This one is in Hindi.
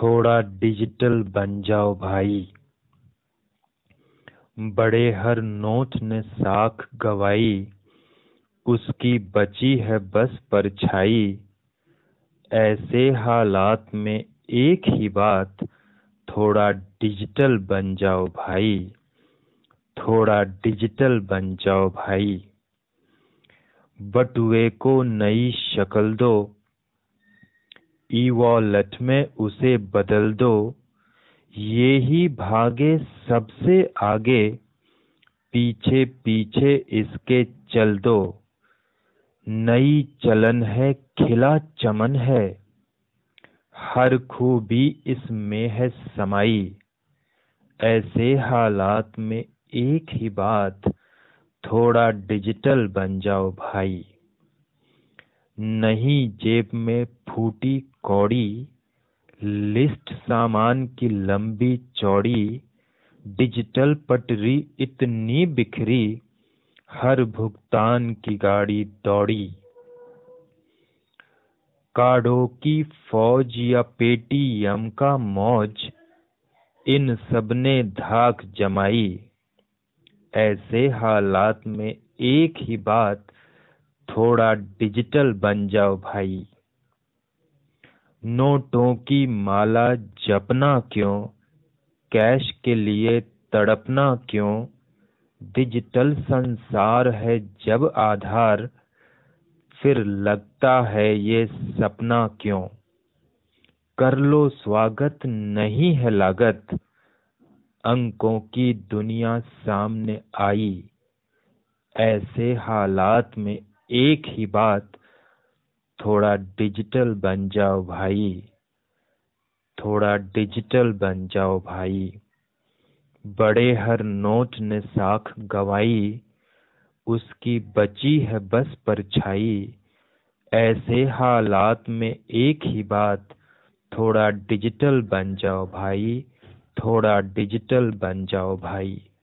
थोड़ा डिजिटल बन जाओ भाई। बड़े हर नोट ने साख गवाई, उसकी बची है बस परछाई। ऐसे हालात में एक ही बात, थोड़ा डिजिटल बन जाओ भाई। थोड़ा डिजिटल बन जाओ भाई। बटुए को नई शक्ल दो, ई-वॉलेट में उसे बदल दो। ये ही भागे सबसे आगे, पीछे पीछे इसके चल दो। नई चलन है, खिला चमन है, हर खूबी इसमें है समाई। ऐसे हालात में एक ही बात, थोड़ा डिजिटल बन जाओ भाई। नहीं जेब में फूटी कौड़ी, लिस्ट सामान की लंबी चौड़ी। डिजिटल पटरी इतनी बिखरी, हर भुगतान की गाड़ी दौड़ी। कार्डों की फौज या पेटीएम का मौज, इन सब ने धाक जमाई। ऐसे हालात में एक ही बात, थोड़ा डिजिटल बन जाओ भाई। नोटों की माला जपना क्यों, कैश के लिए तड़पना क्यों। डिजिटल संसार है जब आधार, फिर लगता है ये सपना क्यों। कर लो स्वागत नहीं है लागत, अंकों की दुनिया सामने आई। ऐसे हालात में एक ही बात, थोड़ा डिजिटल बन जाओ भाई। थोड़ा डिजिटल बन जाओ भाई। बड़े हर नोट ने साख गवाई, उसकी बची है बस परछाई। ऐसे हालात में एक ही बात, थोड़ा डिजिटल बन जाओ भाई। थोड़ा डिजिटल बन जाओ भाई।